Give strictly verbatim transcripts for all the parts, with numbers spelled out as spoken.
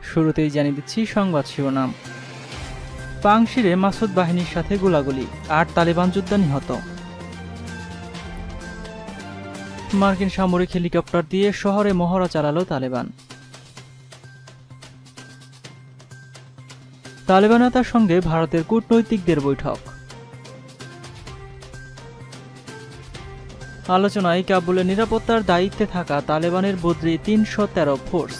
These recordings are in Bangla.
শুরুতেই জানিয়ে দিচ্ছি সংবাদ শিরোনাম। পাংশিরে মাসুদ বাহিনীর সাথে গোলাগুলি, আট তালেবান যোদ্ধা নিহত। মার্কিন সামরিক হেলিকপ্টার দিয়ে শহরে মহড়া চালালো তালেবান। তালেবান নেতার সঙ্গে ভারতের কূটনৈতিকদের বৈঠক। আলোচনায় কাবুলের নিরাপত্তার দায়িত্বে থাকা তালেবানের বদলি তিনশো তেরো ফোর্স।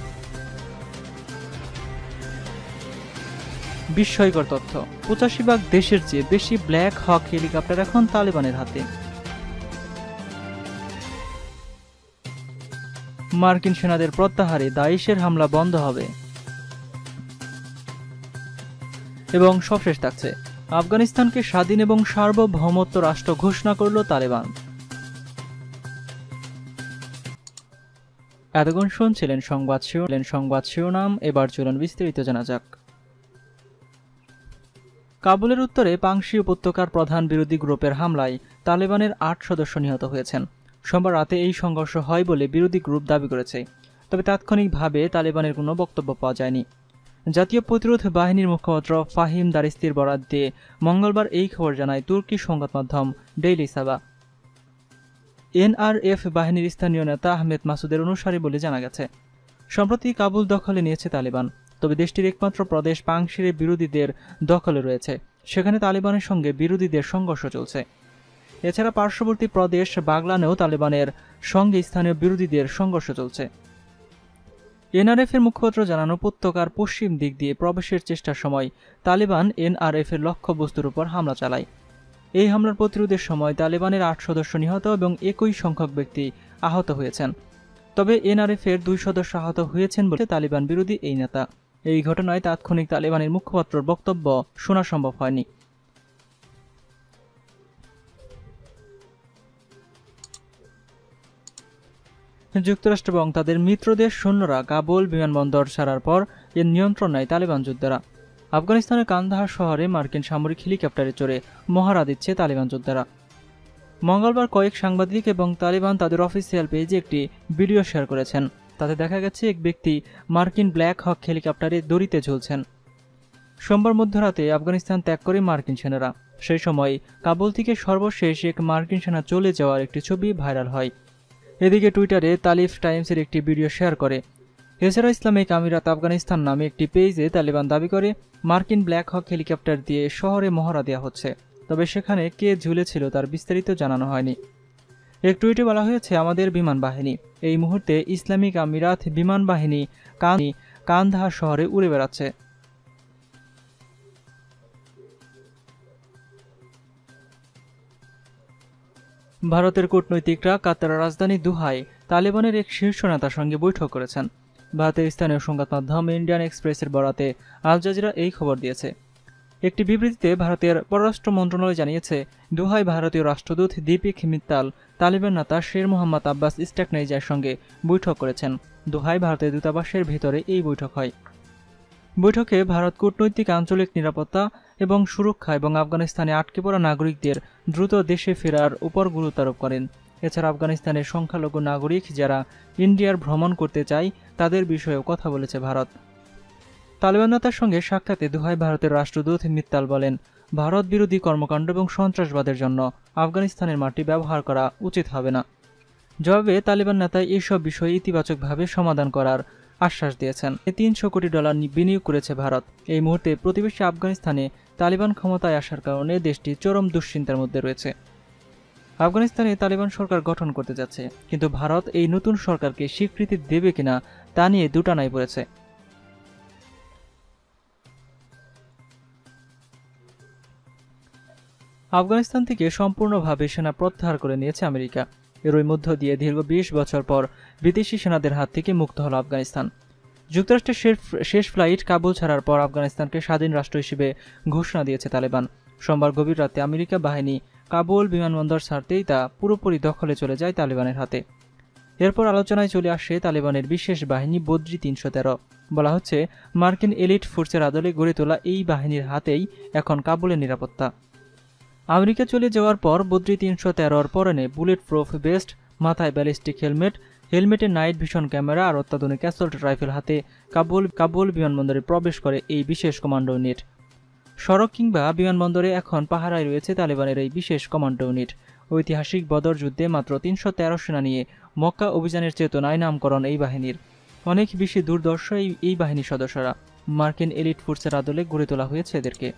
বিস্ময়কর তথ্য, পঁচাশি ভাগ দেশের চেয়ে বেশি ব্ল্যাক হক হেলিকপ্টার এখন তালেবানের হাতে। মার্কিন সেনাদের প্রত্যাহারে দাইশের হামলা বন্ধ হবে। এবং সবশেষ থাকছে, আফগানিস্তানকে স্বাধীন এবং সার্বভৌমত্ব রাষ্ট্র ঘোষণা করল তালেবান। এতক্ষণ শুনছিলেন সংবাদ শিরোনাম সংবাদ শিরোনাম এবার চলুন বিস্তারিত জানা যাক। কাবুলের উত্তরে পাংশি উপত্যকার প্রধান বিরোধী গ্রুপের হামলায় তালেবানের আট সদস্য নিহত হয়েছেন। সোমবার রাতে এই সংঘর্ষ হয় বলে বিরোধী গ্রুপ দাবি করেছে, তবে তাৎক্ষণিকভাবে তালেবানের কোনো বক্তব্য পাওয়া যায়নি। জাতীয় প্রতিরোধ বাহিনীর মুখপাত্র ফাহিম দারিস্তির বরাত দিয়ে মঙ্গলবার এই খবর জানায় তুর্কি সংবাদ মাধ্যম ডেইলি সাবা। এনআরএফ বাহিনীর স্থানীয় নেতা আহমেদ মাসুদের অনুসারী বলে জানা গেছে। সম্প্রতি কাবুল দখলে নিয়েছে তালেবান, তবে দেশটির একমাত্র প্রদেশ পাংশিরে বিরোধীদের দখলে রয়েছে। সেখানে তালেবানের সঙ্গে বিরোধীদের সংঘর্ষ চলছে। এছাড়া পার্শ্ববর্তী প্রদেশ বাগলানেও তালেবানের সঙ্গে স্থানীয় বিরোধীদের সংঘর্ষ চলছে। এনআরএফ এর মুখপাত্র জানানো, উপত্যকার পশ্চিম দিক দিয়ে প্রবেশের চেষ্টার সময় তালেবান এনআরএফ এর লক্ষ্যবস্তুর উপর হামলা চালায়। এই হামলার প্রতিরোধের সময় তালেবানের আট সদস্য নিহত এবং একই সংখ্যক ব্যক্তি আহত হয়েছেন। তবে এনআরএফ এর দুই সদস্য আহত হয়েছেন বলে তালেবান বিরোধী এই নেতা। এই ঘটনায় তাৎক্ষণিক তালেবানের মুখপাত্রর বক্তব্য শোনা সম্ভব হয়নি। যুক্তরাষ্ট্র এবং তাদের মিত্রদেশ সৈন্যরা কাবুল বিমানবন্দর ছাড়ার পর এর নিয়ন্ত্রণ নেয় তালেবান যোদ্ধারা। আফগানিস্তানের কান্দাহার শহরে মার্কিন সামরিক হেলিকপ্টারে চড়ে মহড়া দিচ্ছে তালেবান যোদ্ধারা। মঙ্গলবার কয়েক সাংবাদিক এবং তালেবান তাদের অফিসিয়াল পেজে একটি ভিডিও শেয়ার করেছেন। তাতে দেখা গেছে এক ব্যক্তি মার্কিন ব্ল্যাক হক হেলিকপ্টারে দড়িতে ঝুলছেন। সোমবার মধ্যরাতে আফগানিস্তান ত্যাগ করে মার্কিন সেনারা। সেই সময় কাবুল থেকে সর্বশেষ এক মার্কিন সেনা চলে যাওয়ার একটি ছবি ভাইরাল হয়। এদিকে টুইটারে তালিফ টাইমসের একটি ভিডিও শেয়ার করে। এছাড়া ইসলামিক আমিরাত আফগানিস্তান নামে একটি পেজে তালেবান দাবি করে মার্কিন ব্ল্যাক হক হেলিকপ্টার দিয়ে শহরে মহড়া দেওয়া হচ্ছে, তবে সেখানে কে ঝুলেছিল তার বিস্তারিত জানানো হয়নি। এক টুইটে বলা হয়েছে, আমাদের বিমান বাহিনী এই মুহূর্তে ইসলামিক আমিরাত বিমান বাহিনী কান্দাহার শহরে উড়ে বেড়াচ্ছে। ভারতের কূটনৈতিকরা কাতারের রাজধানী দুহায় তালেবানের এক শীর্ষ নেতার সঙ্গে বৈঠক করেছেন। ভারতের স্থানীয় সংবাদ মাধ্যম ইন্ডিয়ান এক্সপ্রেসের বরাতে আল জাজিরা এই খবর দিয়েছে। একটি বিবৃতিতে ভারতের পররাষ্ট্র মন্ত্রণালয় জানিয়েছে, দুহায় ভারতীয় রাষ্ট্রদূত দীপিক মিত্তাল তালেবান নেতা শের মোহাম্মদ আব্বাস ইস্টাকনাইজার সঙ্গে বৈঠক করেছেন। দুহায় ভারতের দূতাবাসের ভেতরে এই বৈঠক হয়। বৈঠকে ভারত কূটনৈতিক আঞ্চলিক নিরাপত্তা এবং সুরক্ষা এবং আফগানিস্তানে আটকে পড়া নাগরিকদের দ্রুত দেশে ফেরার উপর গুরুত্ব আরোপ করেন। এছাড়া আফগানিস্তানের সংখ্যালঘু নাগরিক যারা ইন্ডিয়ার ভ্রমণ করতে চায় তাদের বিষয়েও কথা বলেছে ভারত। তালেবান নেতার সঙ্গে সাক্ষাতে দুহায় ভারতের রাষ্ট্রদূত মিত্তাল বলেন, ভারত বিরোধী কর্মকাণ্ড এবং সন্ত্রাসবাদের জন্য আফগানিস্তানের মাটি ব্যবহার করা উচিত হবে না। জবাবে তালেবান নেতা এইসব বিষয়ে ইতিবাচকভাবে সমাধান করার আশ্বাস দিয়েছেন। তিনশো কোটি ডলার বিনিয়োগ করেছে ভারত। এই মুহূর্তে প্রতিবেশী আফগানিস্তানে তালেবান ক্ষমতায় আসার কারণে দেশটি চরম দুশ্চিন্তার মধ্যে রয়েছে। আফগানিস্তানে তালেবান সরকার গঠন করতে যাচ্ছে, কিন্তু ভারত এই নতুন সরকারকে স্বীকৃতি দেবে কিনা তা নিয়ে দুটানায় পড়েছে। আফগানিস্তান থেকে সম্পূর্ণভাবে সেনা প্রত্যাহার করে নিয়েছে আমেরিকা। এরই মধ্য দিয়ে দীর্ঘ বিশ বছর পর বিদেশি সেনাদের হাত থেকে মুক্ত হল আফগানিস্তান। যুক্তরাষ্ট্রের শেষ ফ্লাইট কাবুল ছাড়ার পর আফগানিস্তানকে স্বাধীন রাষ্ট্র হিসেবে ঘোষণা দিয়েছে তালেবান। সোমবার গভীর রাতে আমেরিকা বাহিনী কাবুল বিমানবন্দর ছাড়তেই তা পুরোপুরি দখলে চলে যায় তালেবানের হাতে। এরপর আলোচনায় চলে আসে তালেবানের বিশেষ বাহিনী বদ্রি তিনশো তেরো। বলা হচ্ছে, মার্কিন এলিট ফোর্সের আদলে গড়ে তোলা এই বাহিনীর হাতেই এখন কাবুলের নিরাপত্তা। আমেরিকা চলে যাওয়ার পর বদ্রি তিনশো তেরোর পরনে বুলেট প্রুফ বেস্ট, মাথায় ব্যালিস্টিক হেলমেট, হেলমেটে নাইট ভিশন ক্যামেরা আর অত্যাধুনিক অ্যাসল্ট রাইফেল হাতে কাবুল কাবুল বিমানবন্দরে প্রবেশ করে এই বিশেষ কমান্ডো ইউনিট। সড়ক কিংবা বিমানবন্দরে এখন পাহারায় রয়েছে তালেবানের এই বিশেষ কমান্ডো ইউনিট। ঐতিহাসিক বদর যুদ্ধে মাত্র তিনশো তেরো সেনা নিয়ে মক্কা অভিযানের চেতনায় নামকরণ এই বাহিনীর। অনেক বেশি দুর্দর্শ এই এই বাহিনীর সদস্যরা। মার্কিন এলিট ফোর্সের আদলে গড়ে তোলা হয়েছে এদেরকে।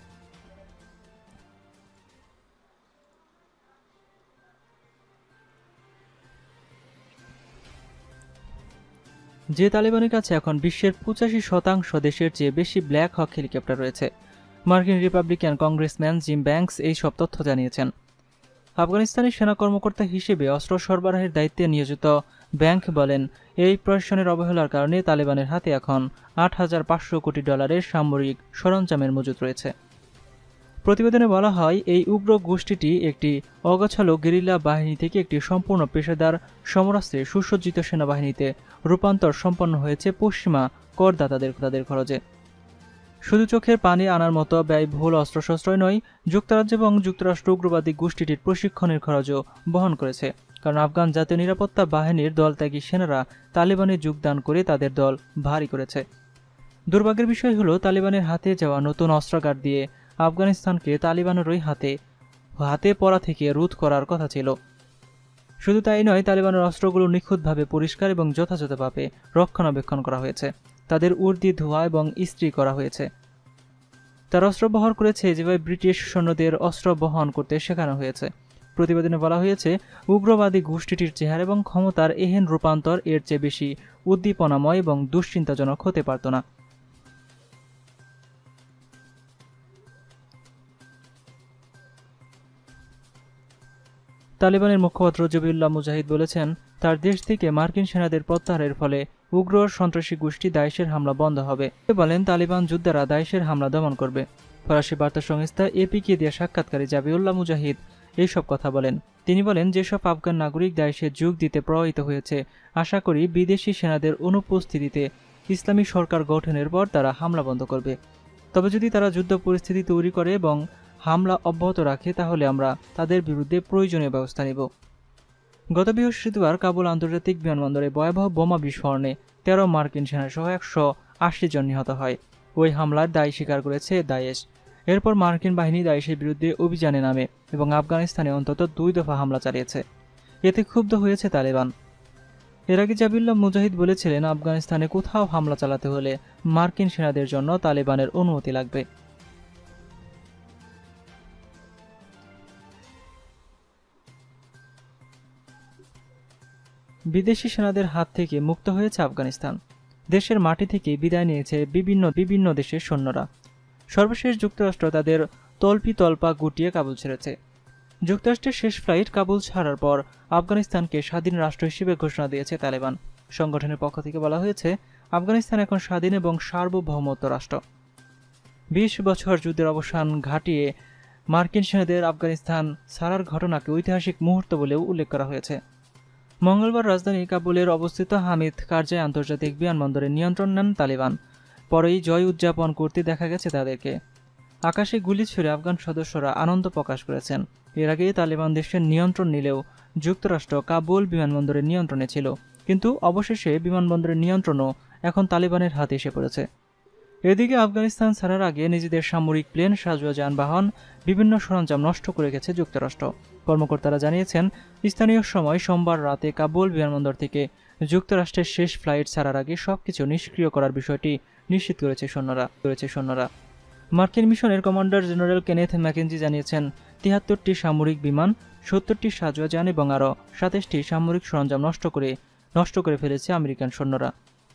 যে তালেবানের কাছে এখন বিশ্বের পঁচাশি শতাংশ দেশের চেয়ে বেশি ব্ল্যাক হক হেলিকপ্টার রয়েছে। মার্কিন রিপাবলিকান কংগ্রেসম্যান জিম ব্যাংকস এই সব তথ্য জানিয়েছেন। আফগানিস্তানের সেনা কর্মকর্তা হিসেবে অস্ত্র সরবরাহের দায়িত্বে নিয়োজিত ব্যাংক বলেন, এই প্রশাসনের অবহেলার কারণে তালেবানের হাতে এখন আট হাজার পাঁচশো কোটি ডলারের সামরিক সরঞ্জামের মজুত রয়েছে। প্রতিবেদনে বলা হয়, এই উগ্র গোষ্ঠীটি একটি অগোছালো গেরিলা বাহিনী থেকে একটি সম্পূর্ণ পেশাদার সমরাস্ত্রে সুসজ্জিত সেনাবাহিনীতে রূপান্তর সম্পন্ন হয়েছে পশ্চিমা করদাতাদের তাদের খরচে। শুধু চোখের পানি আনার মতো ব্যয়বহুল অস্ত্রশস্ত্রই নয়, যুক্তরাজ্য এবং যুক্তরাষ্ট্র উগ্রবাদী গোষ্ঠীটির প্রশিক্ষণের খরচও বহন করেছে। কারণ আফগান জাতীয় নিরাপত্তা বাহিনীর দলত্যাগী সেনারা তালেবানে যোগদান করে তাদের দল ভারী করেছে। দুর্ভাগ্যের বিষয় হলো, তালেবানের হাতে যাওয়া নতুন অস্ত্রাগার দিয়ে আফগানিস্তানকে তালেবানেরই হাতে হাতে পড়া থেকে রোধ করার কথা ছিল। শুধু তাই নয়, তালেবানের অস্ত্রগুলো নিখুঁতভাবে পরিষ্কার এবং যথাযথভাবে রক্ষণাবেক্ষণ করা হয়েছে। তাদের উর্দি ধোয়া এবং ইস্ত্রি করা হয়েছে। তার অস্ত্র বহন করেছে যেভাবে ব্রিটিশ সৈন্যদের অস্ত্র বহন করতে শেখানো হয়েছে। প্রতিবেদনে বলা হয়েছে, উগ্রবাদী গোষ্ঠীটির চেহারা এবং ক্ষমতার এহেন রূপান্তর এর চেয়ে বেশি উদ্দীপনাময় এবং দুশ্চিন্তাজনক হতে পারত না। তালেবানের মুখপাত্র জবিউল্লাহ মুজাহিদ বলেছেন, তার দেশ থেকে মার্কিন সেনাদের প্রত্যাহারের ফলে উগ্র সন্ত্রাসী গোষ্ঠী দায়েশের হামলা বন্ধ হবে। বলেন, তালেবান যোদ্ধারা দায়েশের হামলা দমন করবে। ফরাসি বার্তা সংস্থা এপিকে দিয়ে সাক্ষাৎকারে জবিউল্লাহ মুজাহিদ এইসব কথা বলেন। তিনি বলেন, যেসব আফগান নাগরিক দায়েশে যোগ দিতে প্রভাবিত হয়েছে, আশা করি বিদেশি সেনাদের অনুপস্থিতিতে ইসলামী সরকার গঠনের পর তারা হামলা বন্ধ করবে। তবে যদি তারা যুদ্ধ পরিস্থিতি তৈরি করে এবং হামলা অব্যাহত রাখে, তাহলে আমরা তাদের বিরুদ্ধে প্রয়োজনীয় ব্যবস্থা নেব। গত বৃহস্পতিবার কাবুল আন্তর্জাতিক বিমানবন্দরে ভয়াবহ বোমা বিস্ফোরণে তেরো মার্কিন সেনাসহ একশো আশি জন নিহত হয়। ওই হামলার দায় স্বীকার করেছে দায়েশ। এরপর মার্কিন বাহিনী দায়েশের বিরুদ্ধে অভিযানে নামে এবং আফগানিস্তানে অন্তত দুই দফা হামলা চালিয়েছে। এতে ক্ষুব্ধ হয়েছে তালেবান। এর আগে জবিউল্লাহ মুজাহিদ বলেছিলেন, আফগানিস্তানে কোথাও হামলা চালাতে হলে মার্কিন সেনাদের জন্য তালেবানের অনুমতি লাগবে। বিদেশি সেনাদের হাত থেকে মুক্ত হয়েছে আফগানিস্তান। দেশের মাটি থেকে বিদায় নিয়েছে বিভিন্ন বিভিন্ন দেশের সৈন্যরা। সর্বশেষ যুক্তরাষ্ট্র তাদের তল্পি তল্পা গুটিয়ে কাবুল ছেড়েছে। যুক্তরাষ্ট্রের শেষ ফ্লাইট কাবুল ছাড়ার পর আফগানিস্তানকে স্বাধীন রাষ্ট্র হিসেবে ঘোষণা দিয়েছে তালেবান। সংগঠনের পক্ষ থেকে বলা হয়েছে, আফগানিস্তান এখন স্বাধীন এবং সার্বভৌমত্ব রাষ্ট্র। বিশ বছর যুদ্ধের অবসান ঘটিয়ে মার্কিন সেনাদের আফগানিস্তান ছাড়ার ঘটনাকে ঐতিহাসিক মুহূর্ত বলেও উল্লেখ করা হয়েছে। মঙ্গলবার রাজধানী কাবুলের অবস্থিত হামিদ কারজাই আন্তর্জাতিক বিমানবন্দরে নিয়ন্ত্রণ নেন তালেবান। পরেই জয় উদযাপন করতে দেখা গেছে তাদেরকে। আকাশে গুলি ছুড়ে আফগান সদস্যরা আনন্দ প্রকাশ করেছেন। এর আগে তালেবান দেশের নিয়ন্ত্রণ নিলেও যুক্তরাষ্ট্র কাবুল বিমানবন্দরের নিয়ন্ত্রণে ছিল, কিন্তু অবশেষে বিমানবন্দরের নিয়ন্ত্রণও এখন তালেবানের হাতে এসে পড়েছে। এদিকে আফগানিস্তান ছাড়ার আগে নিজেদের সামরিক প্লেন, সাজোয়া যানবাহন, বিভিন্ন সরঞ্জাম নষ্ট করে গেছে যুক্তরাষ্ট্র। কর্মকর্তারা জানিয়েছেন, স্থানীয় সময় সোমবার রাতে কাবুল বিমানবন্দর থেকে যুক্তরাষ্ট্রের শেষ ফ্লাইট ছাড়ার আগে সবকিছু নিষ্ক্রিয় করার বিষয়টি নিশ্চিত করেছে সৈন্যরা করেছে সৈন্যরা মার্কিন মিশনের কমান্ডার জেনারেল কেনেথ ম্যাকেনজি জানিয়েছেন, তিয়াত্তরটি সামরিক বিমান, সত্তরটি সাজোয়া যান এবং আরও সাতাশটি সামরিক সরঞ্জাম নষ্ট করে নষ্ট করে ফেলেছে আমেরিকান সৈন্যরা।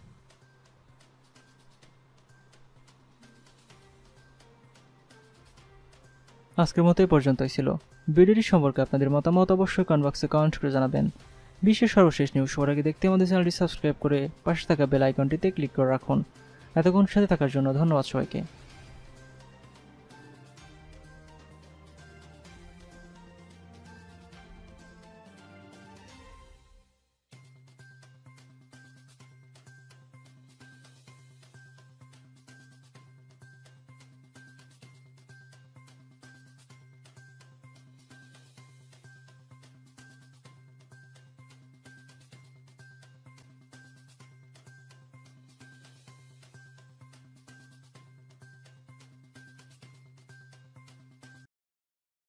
আজকের মতো এই পর্যন্তই ছিল। ভিডিওটি সম্পর্কে আপনাদের মতামত অবশ্যই কমেন্ট বক্সে কমেন্ট করে জানাবেন। বিশ্বের সর্বশেষ নিউজ সবার আগে দেখতে আমাদের চ্যানেলটি সাবস্ক্রাইব করে পাশে থাকা বেল আইকনটিতে ক্লিক করে রাখুন। এতক্ষণ সাথে থাকার জন্য ধন্যবাদ সবাইকে।